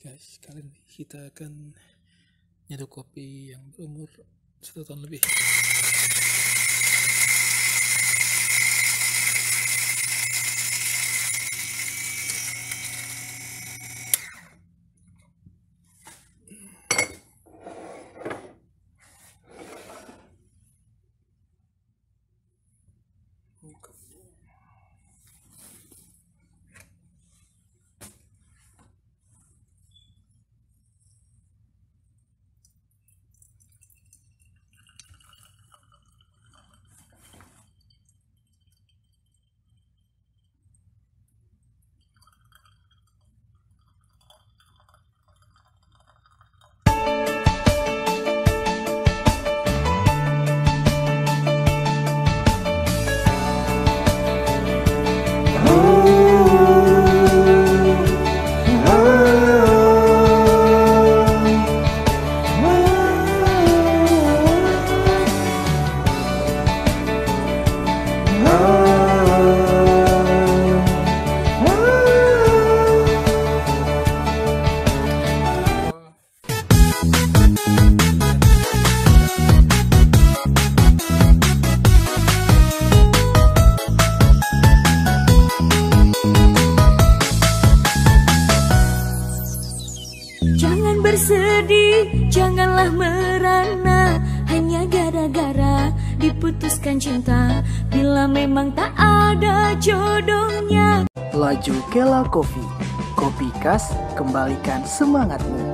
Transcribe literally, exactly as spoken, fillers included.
Guys, kali ini kita akan nyeduh kopi yang berumur satu tahun lebih. Jangan bersedih, janganlah merana, hanya gara-gara diputuskan cinta, bila memang tak ada jodohnya. Laju Kela Coffee, kopi khas, kembalikan semangatmu.